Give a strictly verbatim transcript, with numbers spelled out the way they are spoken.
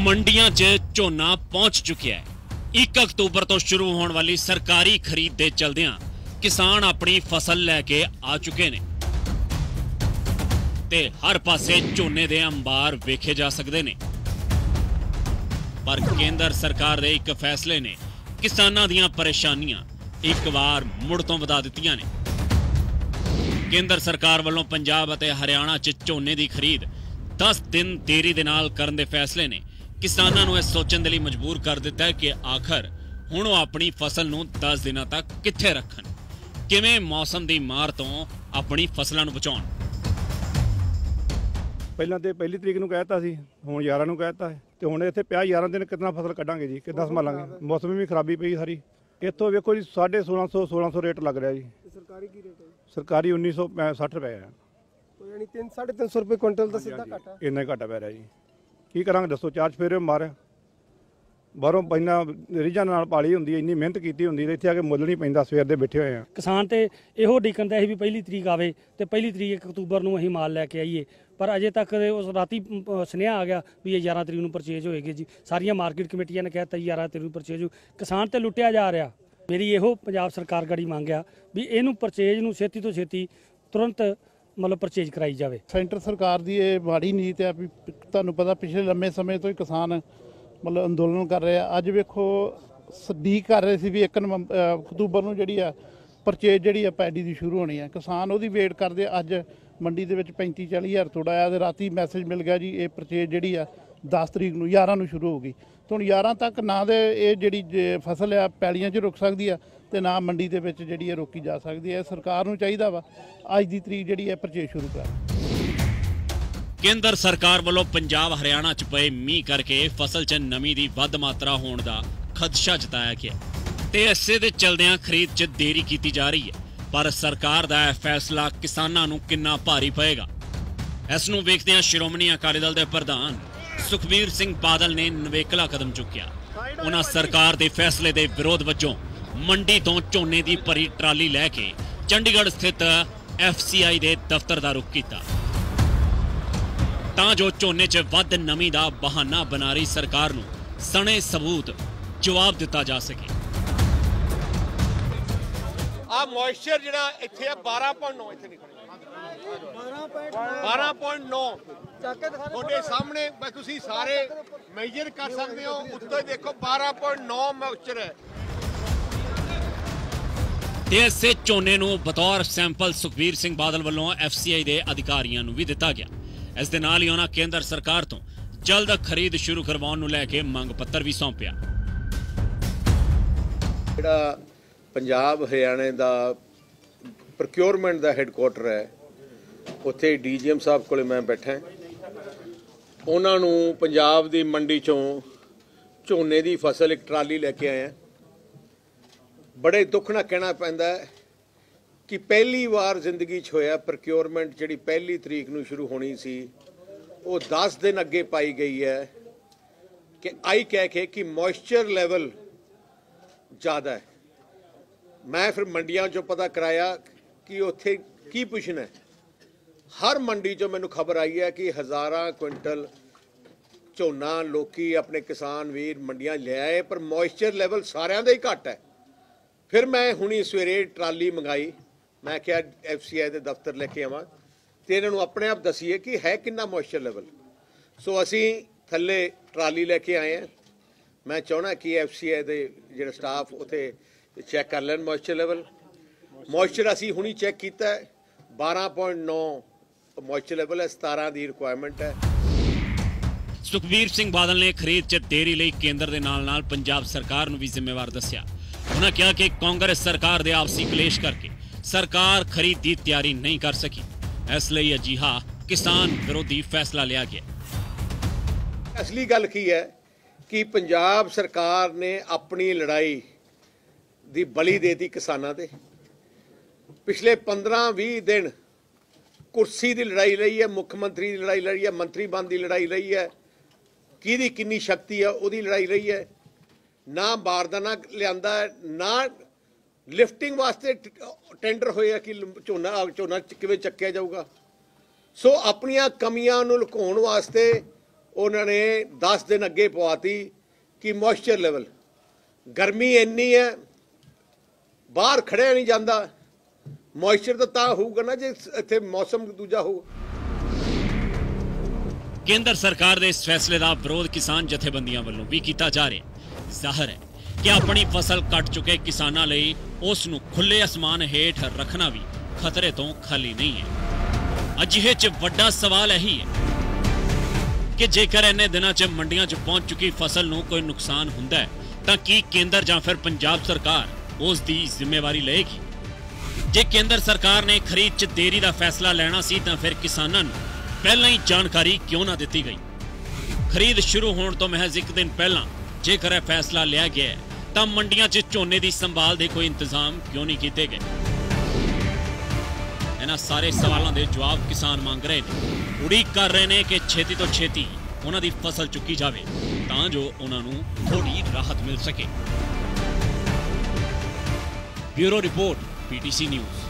ਮੰਡੀਆਂ 'ਚ ਝੋਨਾ ਪਹੁੰਚ ਚੁੱਕਿਆ ਹੈ। एक अक्तूबर तो शुरू होने वाली सरकारी खरीद दे चलदियां किसान अपनी फसल लैके आ चुके ने ते हर पासे झोने दे अंबार वेखे जा सकते ने। पर केंद्र सरकार दे एक फैसले ने किसानां दियां परेशानियां एक बार मुड़ तो वधा दित्तियां ने। केंद्र सरकार वालों पंजाब अते हरियाणा च झोने दी खरीद दस दिन देरी दे नाल करन दे फैसले ने किसानां नूं इह सोचण दे लई मजबूर कर दिता है कि आखिर हुण ओह अपनी फसल नूं दस दिनां तक कित्थे रखण, किवें मौसम दी मार तो अपनी फसलां नूं बचाउण। ਪਹਿਲਾਂ ਤੇ ਪਹਿਲੀ ਤਰੀਕ ਨੂੰ ਕਹਿਤਾ ਸੀ, ਹੁਣ ਗਿਆਰਾਂ ਨੂੰ ਕਹਿਤਾ ਹੈ ਤੇ ਹੁਣ ਇੱਥੇ ਪਿਆ ਗਿਆਰਾਂ ਦਿਨ ਕਿੰਨਾ ਫਸਲ ਕੱਢਾਂਗੇ ਜੀ, ਕਿੱਦਾਂ ਸੰਭਾਲਾਂਗੇ। ਮੌਸਮ ਵੀ ਖਰਾਬੀ ਪਈ ਸਾਰੀ। ਇੱਥੋਂ ਵੇਖੋ ਜੀ ਸਾਢੇ ਸੋਲਾਂ ਸੌ ਸੋਲਾਂ ਸੌ ਰੇਟ ਲੱਗ ਰਿਹਾ ਜੀ। ਸਰਕਾਰੀ ਕੀ ਰੇਟ ਹੈ? ਸਰਕਾਰੀ ਉੱਨੀ ਸੌ ਸੱਠ ਰੁਪਏ ਆ। ਯਾਨੀ ਤਿੰਨ ਸਾਢੇ ਤਿੰਨ ਸੌ ਰੁਪਏ ਕੁਇੰਟਲ ਦਾ ਸਿੱਧਾ ਘਾਟਾ। ਇੰਨਾ ਘਾਟਾ ਪੈ ਰਿਹਾ ਜੀ। ਕੀ ਕਰਾਂਗੇ ਦੱਸੋ। ਚਾਰ ਚਫੇਰੇ ਮਾਰਿਆ ਬਾਹਰੋਂ ਪਹਿਲਾਂ ਰੀਝਾਂ ਨਾਲ ਪਾਲੀ ਹੁੰਦੀ ਹੈ, ਇੰਨੀ ਮਿਹਨਤ ਕੀਤੀ ਹੁੰਦੀ ਹੈ, ਇੱਥੇ ਆ ਕੇ ਮੁੱਲ ਨਹੀਂ ਪੈਂਦਾ। ਸਵੇਰ ਦੇ ਬੈਠੇ ਹੋਏ ਆ ਕਿਸਾਨ ਤੇ ਇਹੋ ਡੀਕਣ ਦਾ ਸੀ ਵੀ ਪਹਿਲੀ ਤਰੀਕ ਆਵੇ ਤੇ ਪਹਿਲੀ ਤਰੀਕ ਇੱਕ ਅਕਤੂਬਰ ਨੂੰ ਅਸੀਂ ਮਾਲ ਲੈ ਕੇ ਆਈਏ, ਪਰ ਅਜੇ ਤੱਕ ਉਸ ਰਾਤੀ ਸੁਨੇਹਾ ਆ ਗਿਆ ਵੀ ਇਹ ਗਿਆਰਾਂ ਤਰੀਕ ਨੂੰ ਪਰਚੇਜ ਹੋਏਗੀ ਜੀ। ਸਾਰੀਆਂ ਮਾਰਕੀਟ ਕਮੇਟੀਆਂ ਨੇ ਕਹਿਤਾ ਗਿਆਰਾਂ ਤਰੀਕ ਨੂੰ ਪਰਚੇਜ ਹੋ। ਕਿਸਾਨ ਤੇ ਲੁੱਟਿਆ ਜਾ ਰਿਹਾ। ਮੇਰੀ ਇਹੋ ਪੰਜਾਬ ਸਰਕਾਰ ਗਾੜੀ ਮੰਗ ਆ ਵੀ ਇਹਨੂੰ ਪਰਚੇਜ ਨੂੰ ਛੇਤੀ ਤੋਂ ਛੇਤੀ ਤੁਰੰਤ मतलब परचेज कराई जाए। सेंटर सरकार की ये माड़ी नीत है भी तुहानूं पता पिछले लंबे समय तो ही किसान मतलब अंदोलन कर रहे हैं। अज वेखो सदीक कर रहे थे भी एक नवंबर अक्तूबर नूं जिहड़ी आ परचेज जिहड़ी आ पैडी दी शुरू होनी है। किसान उहदी वेट करदे। अज मंडी दे विच पैंती चाली हज़ार तोड़ा आया ते राती मैसेज मिल गया जी ये परचेज जिहड़ी आ दस तरीक नूं ग्यारह नूं शुरू होगी। तो हुण ग्यारह तक ना दे ये जिहड़ी फसल आ पैलियां च रुक सकदी है ਤੇ ਨਾ ਮੰਡੀ ਦੇ ਵਿੱਚ ਜਿਹੜੀ ਹੈ ਰੋਕੀ ਜਾ ਸਕਦੀ ਹੈ। ਸਰਕਾਰ ਨੂੰ ਚਾਹੀਦਾ ਵਾ ਅੱਜ ਦੀ ਤਰੀਕ ਜਿਹੜੀ ਹੈ ਪਰਚੇਜ ਸ਼ੁਰੂ ਕਰ। ਕੇਂਦਰ ਸਰਕਾਰ ਵੱਲੋਂ ਪੰਜਾਬ ਹਰਿਆਣਾ 'ਚ ਪਏ ਮੀਂਹ ਕਰਕੇ ਫਸਲ 'ਚ ਨਮੀ ਦੀ ਵੱਧ ਮਾਤਰਾ ਹੋਣ ਦਾ ਖਦਸ਼ਾ ਜਤਾਇਆ ਗਿਆ ਤੇ ਇਸੇ ਦੇ ਚਲਦਿਆਂ ਖਰੀਦ 'ਚ ਦੇਰੀ ਕੀਤੀ ਜਾ ਰਹੀ ਹੈ। ਪਰ ਸਰਕਾਰ ਦਾ ਇਹ ਫੈਸਲਾ ਕਿਸਾਨਾਂ ਨੂੰ ਕਿੰਨਾ ਭਾਰੀ ਪਏਗਾ, ਇਸ ਨੂੰ ਵੇਖਦਿਆਂ ਸ਼੍ਰੋਮਣੀ ਅਕਾਲੀ ਦਲ ਦੇ ਪ੍ਰਧਾਨ ਸੁਖਬੀਰ ਸਿੰਘ ਬਾਦਲ ਨੇ ਨਵੇਕਲਾ ਕਦਮ ਚੁੱਕਿਆ। ਉਹਨਾਂ ਸਰਕਾਰ ਦੇ ਫੈਸਲੇ ਦੇ ਵਿਰੋਧ ਵਜੋਂ ਮੰਡੀ ਤੋਂ ਝੋਨੇ ਦੀ ਭਰੀ ਟਰਾਲੀ ਲੈ ਕੇ ਚੰਡੀਗੜ੍ਹ ਸਥਿਤ ਐਫ ਸੀ ਆਈ ਦੇ ਦਫ਼ਤਰ ਦਾ ਰੁਖ ਕੀਤਾ ਤਾਂ ਜੋ ਝੋਨੇ 'ਚ ਵੱਧ ਨਮੀ ਦਾ ਬਹਾਨਾ ਬਣਾ ਰਹੀ ਸਰਕਾਰ ਨੂੰ ਸਣੇ ਸਬੂਤ ਜਵਾਬ ਦਿੱਤਾ ਜਾ ਸਕੇ। ਆ ਮੋਇਸਚਰ ਜਿਹੜਾ ਇੱਥੇ ਆ ਬਾਰਾਂ ਪੁਆਇੰਟ ਨੌ ਇੱਥੇ ਨਿਕਲਿਆ ਬਾਰਾਂ ਪੁਆਇੰਟ ਨੌ ਤੁਹਾਡੇ ਸਾਹਮਣੇ ਤੁਸੀਂ ਸਾਰੇ ਮੇਜਰ ਕਰ ਸਕਦੇ ਹੋ। ਉੱਤੇ ਦੇਖੋ ਬਾਰਾਂ ਪੁਆਇੰਟ ਨੌ ਮੋਇਸਚਰ ਹੈ। ਤੇ ਇਸੇ ਝੋਨੇ ਨੂੰ ਬਤੌਰ ਸੈਂਪਲ ਸੁਖਬੀਰ ਸਿੰਘ ਬਾਦਲ ਵੱਲੋਂ ਐਫ ਸੀ ਆਈ ਦੇ ਅਧਿਕਾਰੀਆਂ ਨੂੰ ਵੀ ਦਿੱਤਾ ਗਿਆ। ਇਸ ਦੇ ਨਾਲ ਹੀ ਉਹਨਾਂ ਕੇਂਦਰ ਸਰਕਾਰ ਤੋਂ ਜਲਦ ਖਰੀਦ ਸ਼ੁਰੂ ਕਰਵਾਉਣ ਨੂੰ ਲੈ ਕੇ ਮੰਗ ਪੱਤਰ ਵੀ ਸੌਂਪਿਆ। ਜਿਹੜਾ ਪੰਜਾਬ ਹਰਿਆਣੇ ਦਾ ਪ੍ਰੋਕਿਉਰਮੈਂਟ ਦਾ ਹੈੱਡਕੁਆਟਰ ਹੈ ਉੱਥੇ ਡੀ ਜੀ ਐਮ ਸਾਹਿਬ ਕੋਲੇ ਮੈਂ ਬੈਠਾ। ਉਹਨਾਂ ਨੂੰ ਪੰਜਾਬ ਦੀ ਮੰਡੀ ਚੋਂ ਝੋਨੇ ਦੀ ਫਸਲ ਇੱਕ ਟਰਾਲੀ ਲੈ ਕੇ ਆਇਆ। बड़े दुख ना कहना पैंदा है कि पहली बार जिंदगी च होया प्रोक्योरमेंट जिहड़ी पहली तरीक नूं शुरू होनी सी वो दस दिन अगे पाई गई है कि आई कह के कि मॉइस्चर लेवल ज़्यादा है। मैं फिर मंडियां चों पता कराया कि उत्थे की पुछना है। हर मंडी चों मैनूं खबर आई है कि हज़ारां क्विंटल झोना लोकी अपने किसान वीर मंडियां ले आए पर मॉइस्चर लेवल सारिਆਂ ਦਾ ही घट है। फिर मैं हुणी सवेरे ट्राली मंगाई। मैं क्या एफ सी आई के दफ्तर लेके आवां तो इन्होंने अपने आप दसीए कि है कितना मॉइस्चर लेवल। सो असी थले ट्राली लेके आए हैं। मैं चाहना कि एफ सी आई के जो स्टाफ उत्थे चैक कर लैन मॉइस्चर लेवल। मॉइस्चर असी हुणी चैक किया बारह पॉइंट नौ मॉइस्चर लेवल है। सतारह की रिक्वायरमेंट है। सुखबीर सिंह बादल ने खरीद च देरी लई केंद्र दे नाल नाल पंजाब सरकार नूं भी जिम्मेवार दस्सिया। उन्होंने कहा कि कांग्रेस सरकार दे आपसी कलेश करके सरकार खरीद की तैयारी नहीं कर सकी, इसलिए अजिहा किसान विरोधी फैसला लिया गया। असली गल की है कि पंजाब सरकार ने अपनी लड़ाई दी बली दे दी किसानां ते। पिछले पंद्रह भी दिन कुर्सी की लड़ाई लई है, मुख्यमंत्री की लड़ाई लड़ी है, मंत्री बंद की लड़ाई लई है, किहदी किन्नी शक्ति है उहदी लड़ाई लई है। ना बारदाना लियांदा ना लिफ्टिंग वास्ते टेंडर होया कि झोना झोना किवें चक्या जाऊगा। सो अपनियां कमियां नूं लुकाउण वास्ते ਉਹਨਾਂ ਨੇ ਦਸ ਦਿਨ ਅੱਗੇ ਪਵਾਤੀ ਕਿ ਮੋਇਸਚਰ ਲੈਵਲ, ਗਰਮੀ ਇੰਨੀ ਹੈ ਬਾਹਰ ਖੜਿਆ ਨਹੀਂ ਜਾਂਦਾ। ਮੋਇਸਚਰ ਤਾਂ ਤਾਂ ਹੋਊਗਾ ਨਾ ਜੇ ਇੱਥੇ ਮੌਸਮ ਦੂਜਾ ਹੋ। ਕੇਂਦਰ ਸਰਕਾਰ ਦੇ ਇਸ ਫੈਸਲੇ ਦਾ ਵਿਰੋਧ ਕਿਸਾਨ ਜਥੇਬੰਦੀਆਂ ਵੱਲੋਂ ਵੀ ਕੀਤਾ ਜਾ ਰਿਹਾ। ਜ਼ਾਹਰ ਹੈ ਕਿ ਆਪਣੀ ਫਸਲ ਕੱਟ ਚੁੱਕੇ ਕਿਸਾਨਾਂ ਲਈ ਉਸ ਨੂੰ ਖੁੱਲੇ ਅਸਮਾਨ ਹੇਠ ਰੱਖਣਾ ਵੀ ਖਤਰੇ ਤੋਂ ਖਾਲੀ ਨਹੀਂ ਹੈ। ਅਜਿਹੇ 'ਚ ਵੱਡਾ ਸਵਾਲ ਇਹੀ ਹੈ ਕਿ ਜੇਕਰ ਇੰਨੇ ਦਿਨਾਂ 'ਚ ਮੰਡੀਆਂ 'ਚ ਪਹੁੰਚ ਚੁੱਕੀ ਫਸਲ ਨੂੰ ਕੋਈ ਨੁਕਸਾਨ ਹੁੰਦਾ ਹੈ ਤਾਂ ਕੀ ਕੇਂਦਰ ਜਾਂ ਫਿਰ ਪੰਜਾਬ ਸਰਕਾਰ ਉਸ ਦੀ ਜ਼ਿੰਮੇਵਾਰੀ ਲਏਗੀ? ਜੇ ਕੇਂਦਰ ਸਰਕਾਰ ਨੇ ਖਰੀਦ 'ਚ ਦੇਰੀ ਦਾ ਫੈਸਲਾ ਲੈਣਾ ਸੀ ਤਾਂ ਫਿਰ ਕਿਸਾਨਾਂ ਨੂੰ ਪਹਿਲਾਂ ਹੀ ਜਾਣਕਾਰੀ ਕਿਉਂ ਨਾ ਦਿੱਤੀ ਗਈ? ਖਰੀਦ ਸ਼ੁਰੂ ਹੋਣ ਤੋਂ ਮਹਿਜ਼ ਇੱਕ ਦਿਨ ਪਹਿਲਾਂ ਜੇਕਰ ਇਹ ਫੈਸਲਾ ਲਿਆ ਗਿਆ ਤਾਂ ਮੰਡੀਆਂ 'ਚ ਝੋਨੇ ਦੀ ਸੰਭਾਲ ਦੇ ਕੋਈ ਇੰਤਜ਼ਾਮ ਕਿਉਂ ਨਹੀਂ ਕੀਤੇ ਗਏ? ਇਹਨਾਂ ਸਾਰੇ ਸਵਾਲਾਂ ਦੇ ਜਵਾਬ ਕਿਸਾਨ ਮੰਗ ਰਹੇ ਨੇ, ਉਡੀਕ ਕਰ ਰਹੇ ਨੇ ਕਿ ਛੇਤੀ ਤੋਂ ਛੇਤੀ ਉਹਨਾਂ ਦੀ ਫਸਲ ਚੁੱਕੀ ਜਾਵੇ ਤਾਂ ਜੋ ਉਹਨਾਂ ਨੂੰ ਥੋੜੀ ਰਾਹਤ ਮਿਲ ਸਕੇ। Bureau report, PTC news.